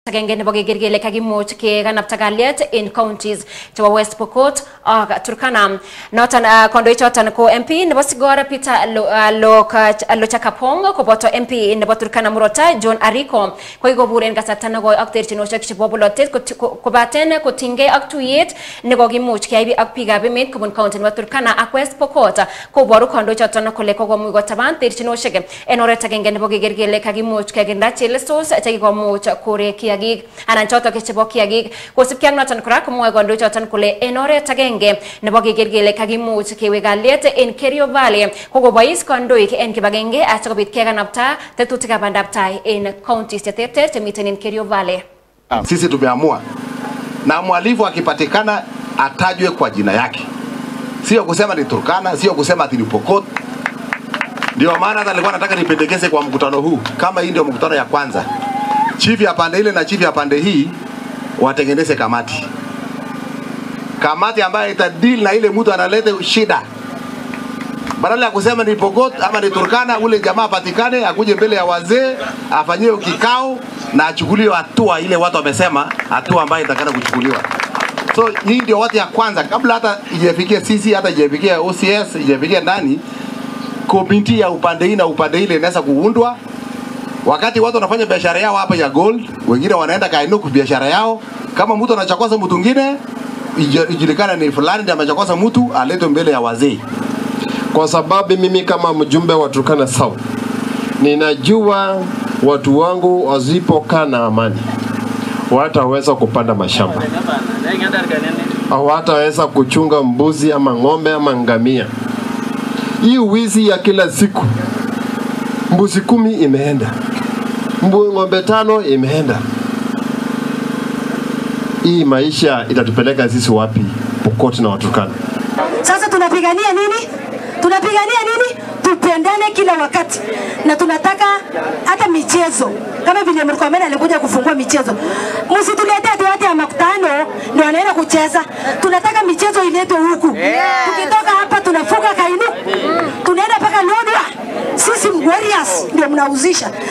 Agenge nebo kegergele kagimuch keganapta kalyet in counties chebo West Pokot ak Turkana. Noton kondoichoton ko MP nebo Sigor Peter Lochakapong koboto MP nebo Turkana Murota John Ariko kokikobur en kasarta nekoi ak terchinosiek chebo bolotet kobaten kotinygei ak tuyet nekokimuch keyai ak biikab emet kobun county nebo Turkana ak West Pokot koboru kondoichoton kole kokomuch kotaban terchinosiek en oret agenge nebo kegergele kagimuch kekirinda chelestos chekikomuch kore kiagik anan chotok chebo kiagik kosipkei ak noton kora komwoe kondoichoton kole en oret agenge nebo kegergele kagimuch kewe kalyet en Kerio Valley kokobois kondoik en kibagenge asikobit kekanapta tetutikab bandab tai en counties cheterter chemiten en Kerio Valley. Sisi tumeamua na mhalifu akipatikana atajwe kwa jina yake, sio kusema ni Turkana, sio kusema ati ni Pokot. Ndio maana hata nilikuwa nataka nipendekeze kwa mkutano huu, kama hii ndio mkutano ya kwanza, chief ya pande ile na chief ya pande hii watengeneze kamati ambayo itadeal na ile mtu analeta shida. Badala ya kusema ni Pokot ama ni Turkana, ule jamaa patikane akuje mbele ya wazee afanyie kikao na achukuliwe hatua ile watu wamesema hatua ambayo itakana kuchukuliwa. So hii ndio watu ya kwanza, kabla hata ijefikie sisi, hata ijefikie OCS, ijefikie ndani komiti ya upande hii na upande ile inaweza kuundwa. Wakati watu wanafanya biashara yao hapa ya gold, wengine wanaenda Kainuku biashara yao, kama mtu anachokoza mtu mwingine ijulikane ni fulani ndiye amechokoza mtu, aletwe mbele ya wazee. Kwa sababu mimi kama mjumbe wa Turkana South ninajua watu wangu wasipokaa na amani wataweza kupanda mashamba, hawataweza kuchunga mbuzi ama ng'ombe ama ngamia. Hii wizi ya kila siku, mbuzi 10 imeenda, ng'ombe 5 imeenda. Hii maisha itatupeleka sisi wapi Pokot na Waturkana? Sasa tunapigania nini? Tunapigania nini? Tupendane kila wakati. Na tunataka hata michezo. Kama vile Murkomen alikuja kufungua michezo. Msitulete watu ya makutano ndio wanaenda kucheza. Tunataka michezo iletwe huku. Tukitoka hapa tunafuga Kainuku. Tunaenda paka Lodwar. Sisi warriors ndio mnauzisha.